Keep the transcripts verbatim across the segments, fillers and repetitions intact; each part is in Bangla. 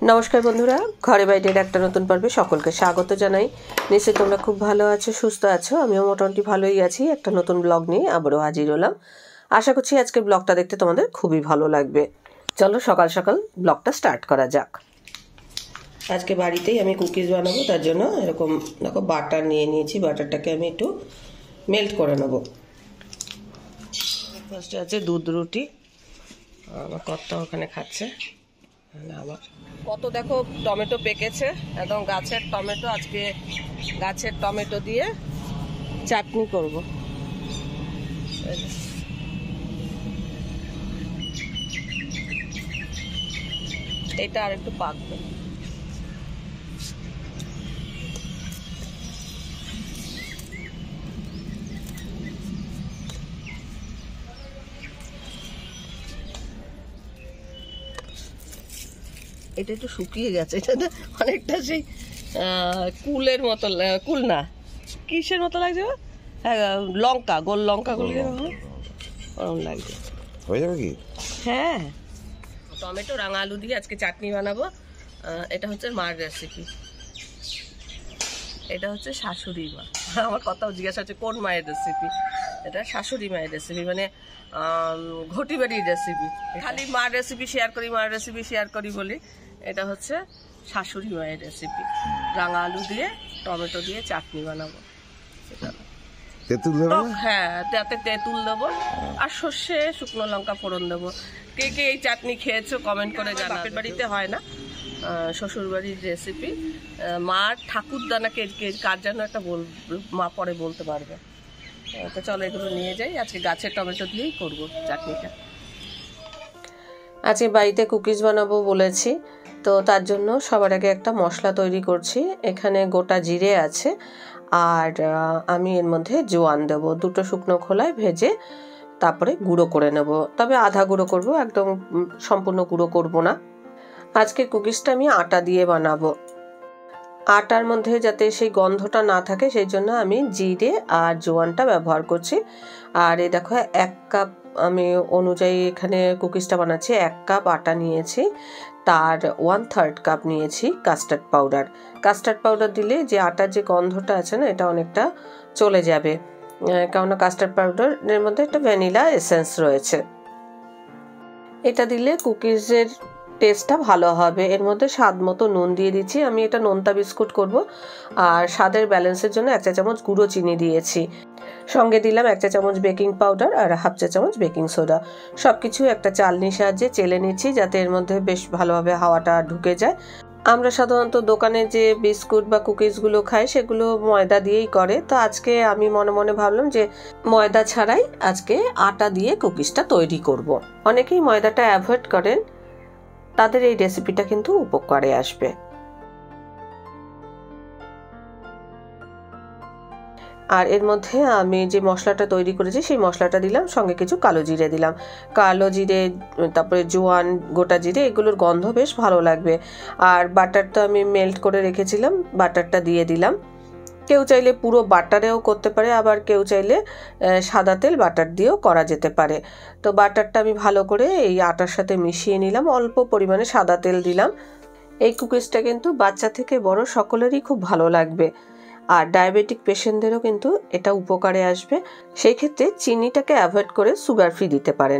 নমস্কার বন্ধুরা, ঘরে বাইরের একটা নতুন পর্বে সকলকে স্বাগত জানাই। নিশ্চয়ই তোমরা খুব ভালো আছো, সুস্থ আছো। আমিও মোটামুটি ভালোই আছি। একটা নতুন ব্লগ নিয়ে আবারও হাজির হলাম। আশা করছি আজকে ব্লগটা দেখতে তোমাদের খুবই ভালো লাগবে। চলো সকাল সকাল ব্লগটা স্টার্ট করা যাক। আজকে বাড়িতেই আমি কুকিজ বানাবো, তার জন্য এরকম দেখো বাটার নিয়ে নিয়েছি। বাটারটাকে আমি একটু মেল্ট করে নেবো। ফার্স্টে আছে দুধ রুটি, আমার কর্তা ওখানে খাচ্ছে। আবার কত দেখো টমেটো পেকেছে, একদম গাছের টমেটো। আজকে গাছের টমেটো দিয়ে চাটনি করব। এটা আর একটু পাকবে। এটা একটু শুকিয়ে গেছে, এটা অনেকটা সেই কুলের মতো, কুল না কিসের মতো লাগছে, হ্যাঁ লঙ্কা, গোল লঙ্কা গুলি ওরকম লাগছে। হয়ে যাবে কি? হ্যাঁ, টমেটো রাঙা আলু দিয়ে আজকে চাটনি বানাবো। এটা হচ্ছে মার রেসিপি, এটা হচ্ছে শাশুড়ি মা। আমার কথাও জিজ্ঞাসা হচ্ছে কোন মায়ের রেসিপি। এটা শাশুড়ি মায়ের রেসিপি, মানে ঘটি বাড়ির রেসিপি। খালি মার রেসিপি শেয়ার করি, মার রেসিপি শেয়ার করি বলি। এটা হচ্ছে শাশুড়ি মায়ের রেসিপি। রাঙা আলু দিয়ে টমেটো দিয়ে চাটনি বানাবো। তেঁতুল দেবো? হ্যাঁ, তাতে তেঁতুল দেবো আর সর্ষে শুকনো লঙ্কা ফোড়ন দেবো। কে কে এই চাটনি খেয়েছো কমেন্ট করে জানাবে। বাপের বাড়িতে হয় না, শ্বশুর বাড়ির রেসিপি। মার ঠাকুরদানাকে কার যেন একটা বল, মা পরে বলতে পারবে। তো চলো এগুলো নিয়ে যাই। আজকে গাছের টমেটো দিয়েই করবো চাটনিটা। আজকে বাড়িতে কুকিজ বানাবো বলেছি, তো তার জন্য সবার আগে একটা মশলা তৈরি করছি। এখানে গোটা জিরে আছে আর আমি এর মধ্যে জোয়ান দেবো। দুটো শুকনো খোলায় ভেজে তারপরে গুঁড়ো করে নেব, তবে আধা গুঁড়ো করব, একদম সম্পূর্ণ গুঁড়ো করব না। আজকে কুকিজটা আমি আটা দিয়ে বানাবো। আটার মধ্যে যাতে সেই গন্ধটা না থাকে সেই জন্য আমি জিরে আর জোয়ানটা ব্যবহার করছি। আর এই দেখো এক কাপ আমি অনুযায়ী এখানে কুকিজটা বানাচ্ছি। এক কাপ আটা নিয়েছি, তার ওয়ান থার্ড কাপ নিয়েছি কাস্টার্ড পাউডার। কাস্টার্ড পাউডার দিলে যে আটার যে গন্ধটা আছে না, এটা অনেকটা চলে যাবে, কেননা কাস্টার্ড পাউডারের মধ্যে একটা ভ্যানিলা এসেন্স রয়েছে। এটা দিলে কুকিজের টেস্টটা ভালো হবে। এর মধ্যে স্বাদ মতো নুন দিয়ে দিচ্ছি। আমি এটা নোনতা বিস্কুট করব, আর স্বাদের ব্যালেন্সের জন্য এক চা চামচ গুঁড়ো চিনি দিয়েছি। সঙ্গে দিলাম এক চা চামচ বেকিং পাউডার আর হাফ চা চামচ বেকিং সোডা। সব কিছু একটা চালনির সাহায্যে চেলে নিচ্ছি, যাতে এর মধ্যে বেশ ভালোভাবে হাওয়াটা ঢুকে যায়। আমরা সাধারণত দোকানে যে বিস্কুট বা কুকিজগুলো খাই সেগুলো ময়দা দিয়েই করে, তো আজকে আমি মনে মনে ভাবলাম যে ময়দা ছাড়াই আজকে আটা দিয়ে কুকিজটা তৈরি করব। অনেকেই ময়দাটা অ্যাভয়েড করেন, তাদের এই রেসিপিটা কিন্তু উপকারে আসবে। আর এর মধ্যে আমি যে মশলাটা তৈরি করেছি সেই মশলাটা দিলাম, সঙ্গে কিছু কালো জিরে দিলাম। কালো জিরে, তারপরে জোয়ান, গোটা জিরে, এগুলোর গন্ধ বেশ ভালো লাগবে। আর বাটারটা আমি মেল্ট করে রেখেছিলাম, বাটারটা দিয়ে দিলাম। কেউ চাইলে পুরো বাটারেও করতে পারে, আবার কেউ চাইলে সাদা তেল বাটার দিয়েও করা যেতে পারে। তো বাটারটা আমি ভালো করে এই আটার সাথে মিশিয়ে নিলাম, অল্প পরিমাণে সাদা তেল দিলাম। এই কুকিজটা কিন্তু বাচ্চা থেকে বড় সকলেরই খুব ভালো লাগবে, আর ডায়াবেটিক পেশেন্টদেরও কিন্তু এটা উপকারে আসবে। সেই ক্ষেত্রে চিনিটাকে অ্যাভয়েড করে সুগার ফ্রি দিতে পারেন।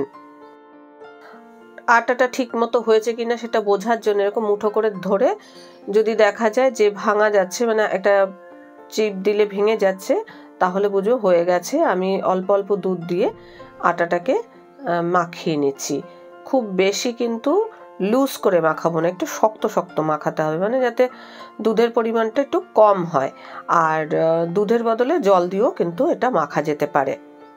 আটাটা ঠিক মতো হয়েছে কিনা সেটা বোঝার জন্য এরকম মুঠো করে ধরে যদি দেখা যায় যে ভাঙা যাচ্ছে, মানে একটা চিপ দিলে ভেঙে যাচ্ছে, তাহলে বুঝো হয়ে গেছে। আমি অল্প অল্প দুধ দিয়ে আটাটাকে মাখিয়ে নিচ্ছি। খুব বেশি কিন্তু লুজ করে মাখাবো না, একটু শক্ত শক্ত মাখাতে হবে, মানে যাতে দুধের পরিমাণটা একটু কম হয়। আর দুধের বদলে জল দিয়েও কিন্তু এটা মাখা যেতে পারে।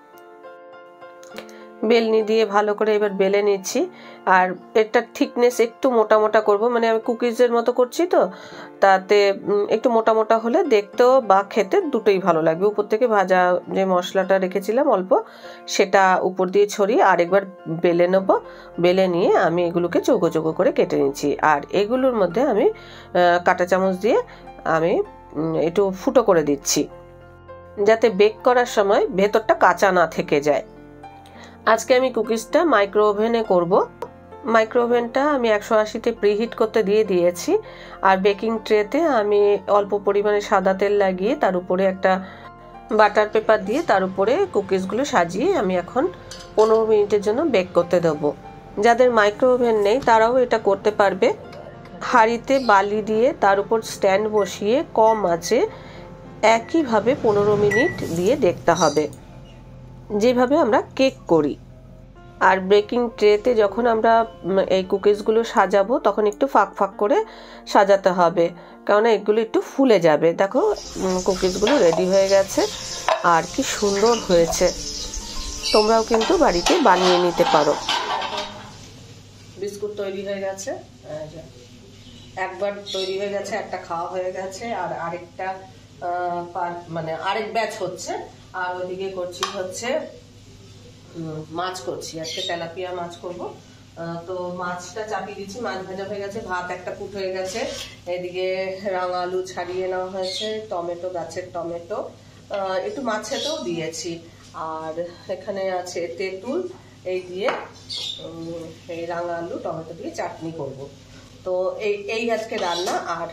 বেলনি দিয়ে ভালো করে এবার বেলে নিচ্ছি। আর এটা থিকনেস একটু মোটা মোটা করব, মানে আমি কুকিজের মতো করছি, তো তাতে একটু মোটা মোটা হলে দেখতেও বা খেতে দুটোই ভালো লাগবে। উপর থেকে ভাজা যে মশলাটা রেখেছিলাম অল্প, সেটা উপর দিয়ে ছড়িয়ে আরেকবার বেলে নেব। বেলে নিয়ে আমি এগুলোকে চৌকো চৌকো করে কেটে নিচ্ছি। আর এগুলোর মধ্যে আমি কাঁটা চামচ দিয়ে আমি একটু ফুটো করে দিচ্ছি, যাতে বেক করার সময় ভেতরটা কাঁচা না থেকে যায়। আজকে আমি কুকিজটা মাইক্রো ওভেনে করব। মাইক্রোওভেনটা আমি একশো আশিতে প্রিহিট করতে দিয়ে দিয়েছি। আর বেকিং ট্রেতে আমি অল্প পরিমাণে সাদা তেল লাগিয়ে তার উপরে একটা বাটার পেপার দিয়ে তার উপরে কুকিজগুলো সাজিয়ে আমি এখন পনেরো মিনিটের জন্য বেক করতে দেবো। যাদের মাইক্রোওভেন নেই তারাও এটা করতে পারবে। হাঁড়িতে বালি দিয়ে তার উপর স্ট্যান্ড বসিয়ে কম আঁচে একইভাবে পনেরো মিনিট দিয়ে দেখতে হবে, যেভাবে আমরা কেক করি। আর বেকিং ট্রেতে যখন আমরা এই কুকিজগুলো সাজাবো তখন একটু ফাঁক ফাঁক করে সাজাতে হবে, কেননা এগুলো একটু ফুলে যাবে। দেখো কুকিজগুলো রেডি হয়ে গেছে আর কি সুন্দর হয়েছে। তোমরাও কিন্তু বাড়িতে বানিয়ে নিতে পারো। বিস্কুট তৈরি হয়ে গেছে, একবার তৈরি হয়ে গেছে, একটা খাওয়া হয়ে গেছে, আর আরেকটা মানে আরেক ব্যাচ হচ্ছে। আর ওইদিকে করছি হচ্ছে মাছ করছি, আজকে তেলাপিয়া মাছ করব। তো মাছটা চাপিয়ে দিচ্ছি, মাছ ভাজা হয়ে গেছে, ভাত একটা ফুট হয়ে গেছে। এদিকে রাঙা আলু ছাড়িয়ে নেওয়া হয়েছে, টমেটো, গাছের টমেটো একটু মাছেতেও দিয়েছি। আর এখানে আছে তেঁতুল, এই দিয়ে এই রাঙা আলু টমেটো দিয়ে চাটনি করব। তো এই এই আজকে রান্না। আর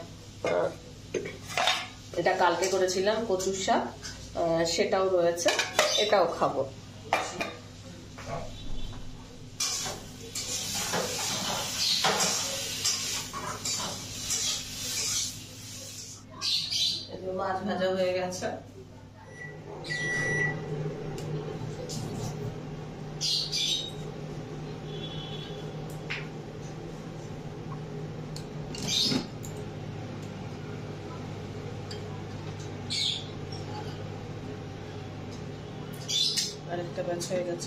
এটা কালকে করেছিলাম কচুর শাক, সেটাও রয়েছে, এটাও খাবো। মাছ ভাজা হয়ে গেছে। আরেকটা ব্যাচ হয়ে গেছে।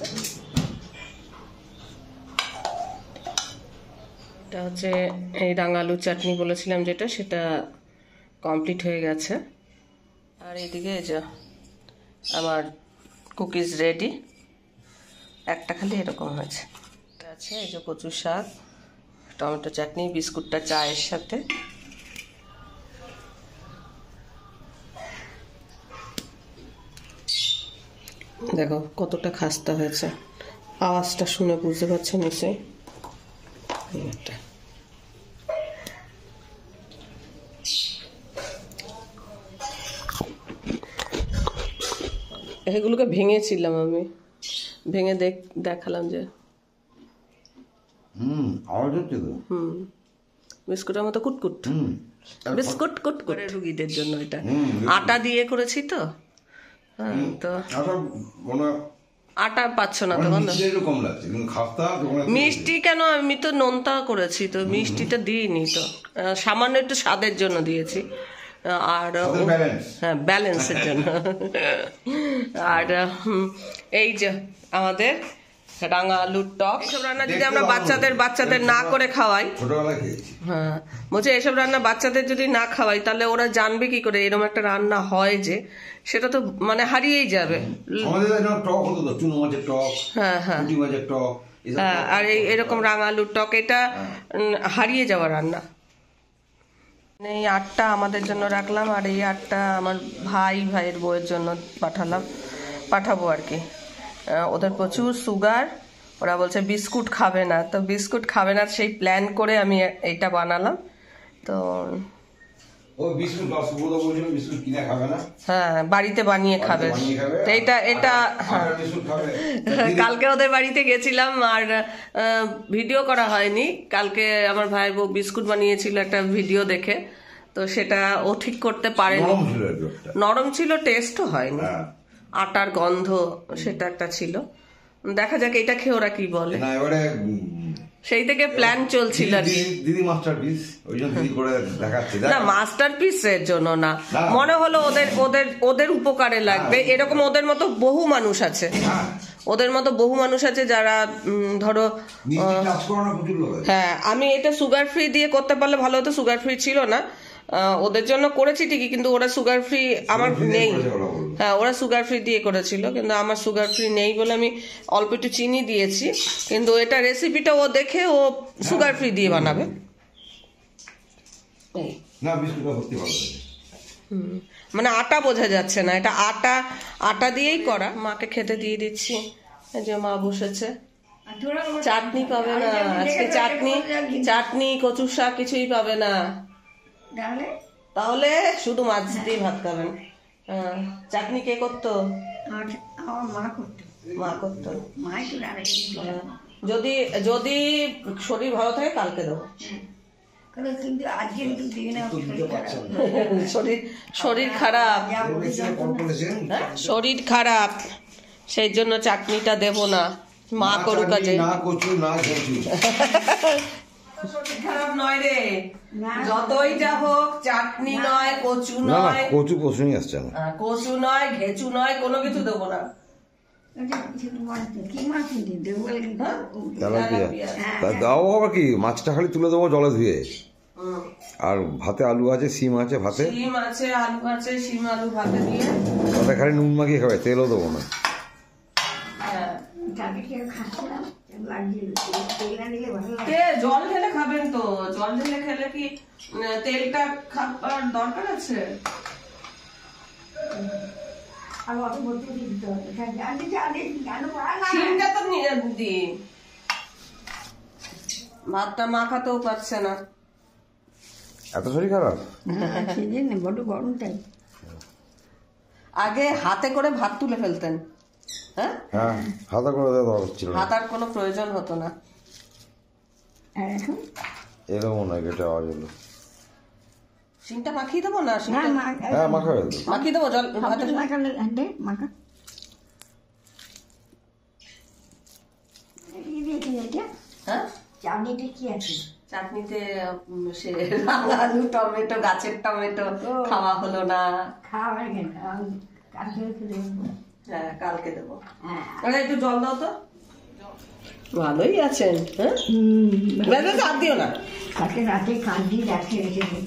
এটা হচ্ছে এই রাঙালুর চাটনি বলেছিলাম যেটা, সেটা কমপ্লিট হয়ে গেছে। আর এইদিকে এই যে আমার কুকিজ রেডি, একটা খালি এরকম হয়েছে। এটা আছে এই যে কচুর শাক, টমেটো চাটনি, বিস্কুটটা চায়ের সাথে। দেখো কতটা খাস্তা হয়েছে, আওয়াজটা শুনে বুঝতে পারছো নিশ্চয়ই। এগুলোকে ভেঙেছিলাম আমি, ভেঙে দেখ দেখালাম যে হুম আওয়াজ হচ্ছে তো। হুম বিস্কুটের মতো কুটকুট, বিস্কুট কুটকুট রুগীদের জন্য। এটা আটা দিয়ে করেছি তো। হ্যাঁ, তো আটা পাচ্ছ না তো মিষ্টি কেন? আমি তো নোনতা করেছি তো, মিষ্টিটা দিইনি তো, সামান্য একটু স্বাদের জন্য দিয়েছি। আর হ্যাঁ ব্যালেন্সের জন্য। আর এই যে আমাদের রাঙা আলুর টক, এসব রান্না যদি আমরা বাচ্চাদের বাচ্চাদের না করে খাওয়াই, হ্যাঁ বলছে এসব রান্না বাচ্চাদের যদি না খাওয়াই তাহলে ওরা জানবে কি করে এরকম একটা রান্না হয়, যে সেটা তো মানে হারিয়েই যাবে। হ্যাঁ হ্যাঁ হ্যাঁ, আর এই এরকম রাঙা আলুর টক, এটা হারিয়ে যাওয়া রান্না। এই আটটা আমাদের জন্য রাখলাম, আর এই আটটা আমার ভাই ভাইয়ের বউয়ের জন্য পাঠালাম পাঠাবো আর কি। ওদের প্রচুর সুগার, ওরা বলছে বিস্কুট খাবে না, তো বিস্কুট খাবে না সেই প্ল্যান করে আমি এইটা বানালাম। তো হ্যাঁ বাড়িতে বানিয়ে খাবে, তো এটা এটা হ্যাঁ কালকে ওদের বাড়িতে গেছিলাম আর ভিডিও করা হয়নি। কালকে আমার ভাইয়ের বউ বিস্কুট বানিয়েছিল একটা ভিডিও দেখে, তো সেটা ও ঠিক করতে পারেনি, নরম ছিল, টেস্টও হয়নি, আটার গন্ধ সেটা একটা ছিল। দেখা যাক এটা খেয়ে ওরা কি বলে। সেই থেকে প্ল্যান চলছিল আর কি। দিদি মাস্টারপিস, ওই জন্য দিদি করে দেখাচ্ছি না, মাস্টারপিসের জন্য না, মনে হলো ওদের ওদের ওদের উপকারে লাগবে। এরকম ওদের মতো বহু মানুষ আছে, ওদের মতো বহু মানুষ আছে যারা ধরো, হ্যাঁ আমি এটা সুগার ফ্রি দিয়ে করতে পারলে ভালো হতো, সুগার ফ্রি ছিল না। ওদের জন্য করেছি ঠিকই, কিন্তু ওরা সুগার ফ্রি আমার নেই। হ্যাঁ ওরা সুগার ফ্রি দিয়ে করেছিল, কিন্তু আমার সুগার ফ্রি নেই বলে আমি অল্প একটু চিনি দিয়েছি। কিন্তু এটা রেসিপিটা ও দেখে ও সুগার ফ্রি দিয়ে বানাবে। মানে আটা বোঝা যাচ্ছে না, এটা আটা আটা দিয়েই করা। মাকে খেতে দিয়ে দিচ্ছি, এই যে মা বসেছে। চাটনি পাবে না আজকে, চাটনি চাটনি কচুর শাক কিছুই পাবে না, তাহলে শুধু মাছ দিয়ে ভাত খাবেন। চাটনি কে করতো? মা করতো। যদি যদি শরীর ভালো থাকে কালকে দেবো। শরীর শরীর খারাপ, শরীর খারাপ সেই জন্য চাটনিটা দেব না, মা করুক কাজে। শরীর খারাপ নয় রে, যতই যা হোক চাটনি নয়, কচু নয়, কচু কচুই আসছে না, কচু নয়, ঘেচু নয়, কোনো কিছু দেবো না। দাও আবার কি, মাছটা খালি তুলে দেবো জলে ধুয়ে, আর ভাতে আলু আছে, সিম আছে, ভাতে সিম আছে, আলু আছে, সিম আলু ভাতে দিয়ে ভাতে খালি নুন মাখিয়ে খাবে, তেলও দেবো না। জল ঢেলে খাবেন তো, জল ঢেলে খেলে কি তেলটা খাবার দরকার আছে? ভাতটা মাখাতেও পারছে না, এত শরীর খারাপ। বড় গরম তাই আগে হাতে করে ভাত তুলে ফেলতেন, হ্যাঁ হ্যাঁ হাতা করে দেওয়া হচ্ছিল, হাতার কোনো প্রয়োজন হতো না। এরকম না, এটা আওয়াজ হলো। সিমটা মাখিয়ে দেবো না? হ্যাঁ মাখাবে, মাখিয়ে দেবো জল ভাতে মাখা। হ্যাঁ চাটনিটা কি আছে? চাটনিতে সে আলু, টমেটো, গাছের টমেটো খাওয়া হলো না। খাওয়া কেন, হ্যাঁ কালকে দেবো। একটু জল দাও তো। ভালোই আছেন, হ্যাঁ আর দিও না, কালকে রাতে কাঁদি রাখে রেখেছে।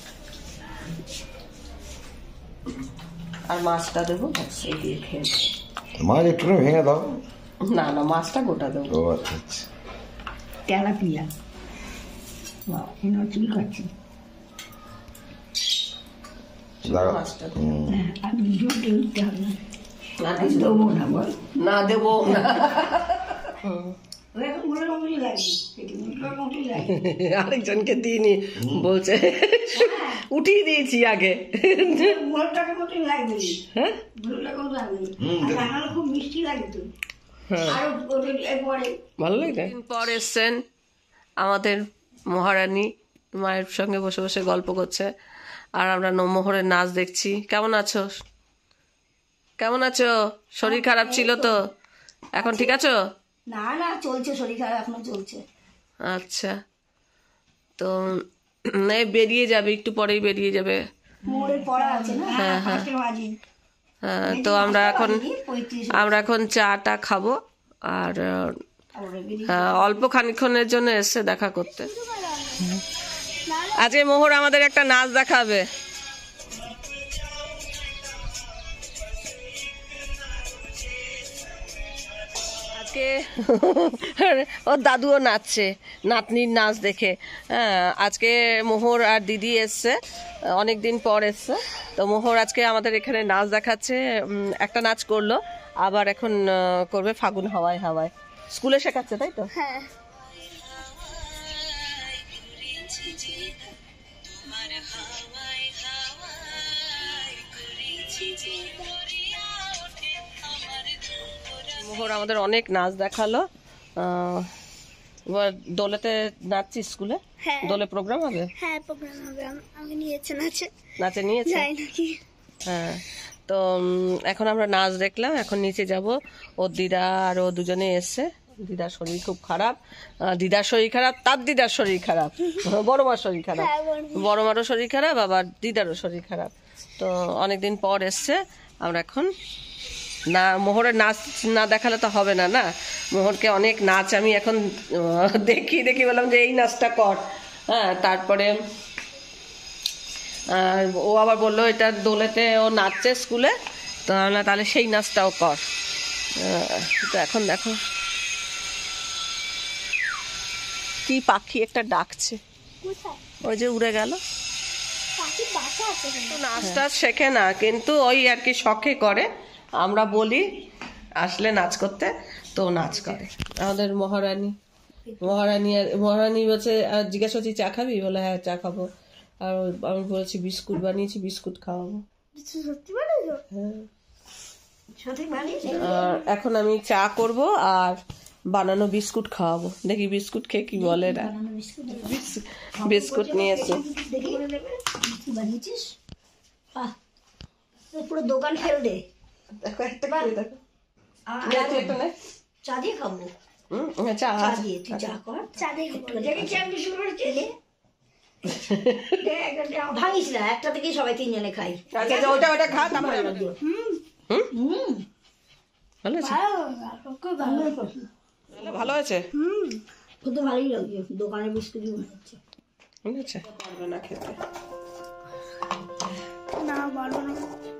আর মাছটা দেবো, সেই দিয়ে খেয়ে মাছ একটু ভেঙে দাও। না না মাছটা গোটা দেবো। ও আচ্ছা আচ্ছা, তেলাপিয়া চুল কাটছি, মাছটা আমি জোটে উঠতে হবে দেবো না, বল না দেবো না। আরেকজনকে দিইনি বলছে, উঠিয়ে দিয়েছি আগে। খুব মিষ্টি লাগে তো, ভালো লাগে। পর এসছেন আমাদের মহারানী, মায়ের সঙ্গে বসে বসে গল্প করছে, আর আমরা মোহরের নাচ দেখছি। কেমন আছো? কেমন আছো? শরীর খারাপ ছিল তো, এখন ঠিক আছো? না না চলছে, শরীর খারাপ এখনো চলছে। আচ্ছা, তো এই বেরিয়ে যাবে, একটু পরেই বেরিয়ে যাবে। মোড়ের পড়া আছে না, হ্যাঁ হ্যাঁ হ্যাঁ। তো আমরা এখন আমরা এখন চাটা খাবো, আর অল্প খানিক্ষণের জন্য এসছে দেখা করতে। আজকে মোহর আমাদের একটা নাচ দেখাবে। আজকে ওর দাদুও নাচছে নাতনির নাচ দেখে। হ্যাঁ আজকে মোহর আর দিদি এসছে, অনেকদিন পর এসছে। তো মোহর আজকে আমাদের এখানে নাচ দেখাচ্ছে, একটা নাচ করলো, আবার এখন করবে ফাগুন হাওয়ায় হাওয়ায়। স্কুলে শেখাচ্ছে তাই তো? হ্যাঁ। মোহর আমাদের অনেক নাচ দেখালো। দোলেতে নাচছি স্কুলে? হ্যাঁ। দোলে প্রোগ্রাম হবে? হ্যাঁ প্রোগ্রাম হবে, আমি নিয়েছে নাচে। নাচে নিয়েছে? যাই নাকি। হ্যাঁ, তো এখন আমরা নাচ দেখলাম, এখন নিচে যাব। ওর দিদা আর ও দুজনে এসছে। দিদার শরীর খুব খারাপ, দিদার শরীর খারাপ, তার দিদার শরীর খারাপ, বড় মার শরীর খারাপ, বড় মারও শরীর খারাপ, আবার দিদারও শরীর খারাপ। তো অনেকদিন পর এসছে। আমরা এখন না, মোহরের নাচ না দেখালে তো হবে না, না মোহরকে অনেক নাচ আমি এখন দেখি দেখি বললাম যে এই নাচটা কর। হ্যাঁ, তারপরে ও আবার বললো এটা দোলেতে ও নাচছে স্কুলে, তো না তাহলে সেই নাচটাও কর। তো এখন দেখো কি পাখি একটা ডাকছে, ওই যে উড়ে গেল। নাচটা শেখে না, কিন্তু ওই আর কি শখে করে। আমরা বলি আসলে নাচ করতে, তো নাচ করে আমাদের মহারানী। মহারানী আর মহারানী বলছে জিজ্ঞাসা করছি চা খাবি, বলে হ্যাঁ চা খাবো। আর আমি বলেছি বিস্কুট বানিয়েছি, বিস্কুট খাওয়াবো। হ্যাঁ, আর এখন আমি চা করব আর বানানো বিস্কুট খাওয়াবো। দেখি বিস্কুট খেয়ে কি বলে না। বিস্কুট নিয়েছি। পুরো দোকান ফেল দে। দেখো একটা খেয়ে দেখো। চা দিয়ে খাবো। হুম, চা দিয়ে তুই চা কর। চা দিয়ে ভাঙিস না, একটা থেকেই সবাই তিনজনে খাই। আচ্ছা ওটা ওটা খা তারপরে হুম হুম ভালো আছে, ভালো আছে। হুম, তো ভালোই লাগছে। দোকানের বিস্কুটই মনে হচ্ছে। ভালো আছে, পারবে না খেতে। না পারবো না।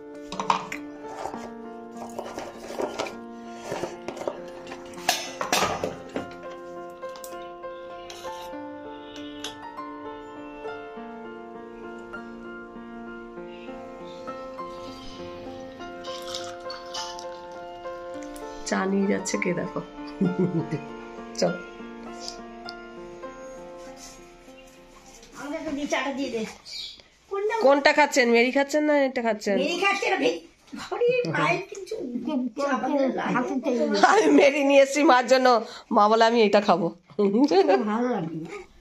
চা নিয়ে যাচ্ছে কে দেখো। চল আমাকে দিয়ে চাটা দিয়ে দে। কোনটা খাচ্ছেন, মেরি খাচ্ছেন না এটা খাচ্ছেন? মেরি খাচ্ছে না ভাই, ভারী পায়ে কিছু আমি মেরি নিয়ে এসেছি মার জন্য, মা বলে আমি এটা খাবো। ভালো লাগে।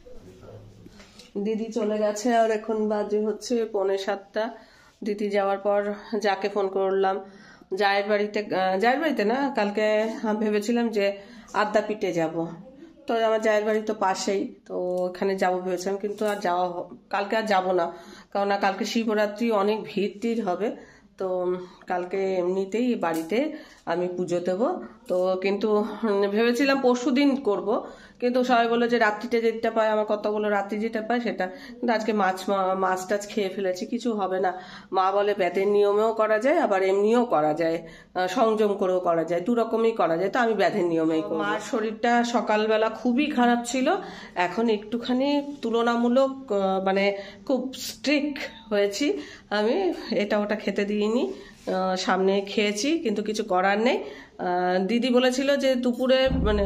দিদি চলে গেছে আর এখন বাজে হচ্ছে পৌনে সাতটা। দিদি যাওয়ার পর যাকে ফোন করলাম, জায়ের বাড়িতে, জায়ের বাড়িতে না, কালকে ভেবেছিলাম যে আদ্যাপীঠে যাব। তো আমার জায়ের বাড়ি তো পাশেই, তো ওখানে যাবো ভেবেছিলাম, কিন্তু আর যাওয়া কালকে আর যাব না, কারণ কালকে শিবরাত্রি, অনেক ভিড় টিড় হবে। তো কালকে এমনিতেই বাড়িতে আমি পুজো দেব। তো কিন্তু ভেবেছিলাম পরশু দিন করবো, কিন্তু সবাই বললো যে রাত্রিতে যেটা পায়, আমার কত বলো রাত্রি যেটা পায় সেটা, কিন্তু আজকে মাছ মাছ টাছ খেয়ে ফেলেছি, কিছু হবে না। মা বলে ব্যাধের নিয়মেও করা যায়, আবার এমনিও করা যায়, সংযম করেও করা যায়, দু রকমই করা যায়। তো আমি ব্যাধের নিয়মেই করব। মার শরীরটা সকালবেলা খুবই খারাপ ছিল, এখন একটুখানি তুলনামূলক মানে খুব স্ট্রিক্ট হয়েছি। আমি এটা ওটা খেতে দিইনি, সামনে খেয়েছি, কিন্তু কিছু করার নেই। দিদি বলেছিল যে দুপুরে মানে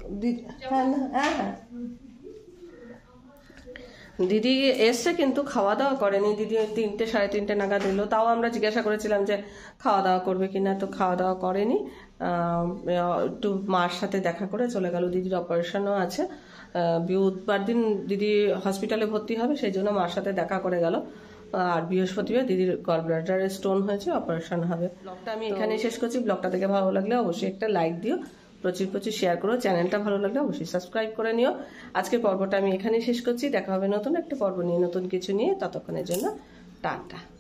দিদি এসছে কিন্তু খাওয়া দাওয়া করেনি। দিদি তিনটে সাড়ে তিনটে নাগাদ এলো, তাও আমরা জিজ্ঞাসা করেছিলাম যে খাওয়া দাওয়া করবে কিনা, তো খাওয়া দাওয়া করেনি। একটু মার সাথে দেখা করে চলে গেল। দিদির অপারেশনও আছে, বুধবার দিন দিদি হসপিটালে ভর্তি হবে, সেই জন্য মার সাথে দেখা করে গেল। আর বৃহস্পতিবার দিদির গল ব্লাডারে স্টোন হয়েছে, অপারেশন হবে। ব্লগটা আমি এখানেই শেষ করছি। ব্লগটা দেখে ভালো লাগলে অবশ্যই একটা লাইক দিও, প্রচুর প্রচুর শেয়ার করো। চ্যানেলটা ভালো লাগলে অবশ্যই সাবস্ক্রাইব করে নিও। আজকের পর্বটা আমি এখানেই শেষ করছি। দেখা হবে নতুন একটা পর্ব নিয়ে, নতুন কিছু নিয়ে। ততক্ষণের জন্য টাটা।